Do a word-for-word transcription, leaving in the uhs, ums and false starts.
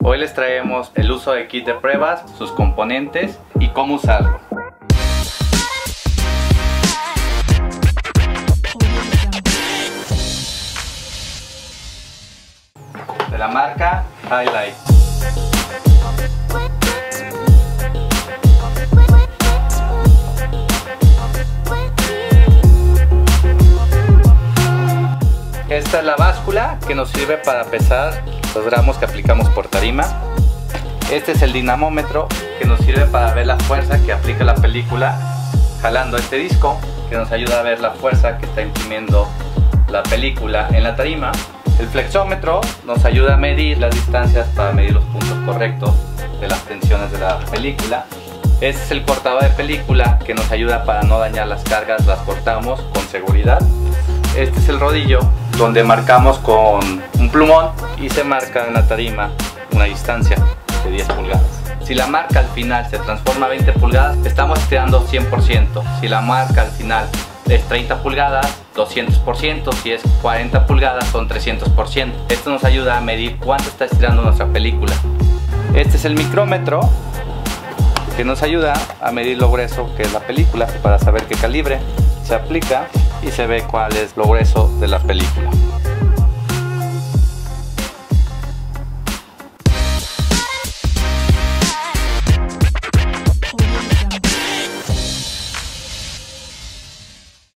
Hoy les traemos el uso de kit de pruebas, sus componentes y cómo usarlo. De la marca Highlight. Esta es la báscula que nos sirve para pesar los gramos que aplicamos por tarima. Este es el dinamómetro que nos sirve para ver la fuerza que aplica la película jalando este disco, que nos ayuda a ver la fuerza que está imprimiendo la película en la tarima. El flexómetro nos ayuda a medir las distancias para medir los puntos correctos de las tensiones de la película. Este es el cortador de película que nos ayuda para no dañar las cargas, las cortamos con seguridad. Este es el rodillo donde marcamos con un plumón y se marca en la tarima una distancia de diez pulgadas. Si la marca al final se transforma a veinte pulgadas, estamos estirando cien por ciento. Si la marca al final es treinta pulgadas, doscientos por ciento. Si es cuarenta pulgadas, son trescientos por ciento. Esto nos ayuda a medir cuánto está estirando nuestra película. Este es el micrómetro que nos ayuda a medir lo grueso que es la película para saber qué calibre se aplica y se ve cuál es lo grueso de la película.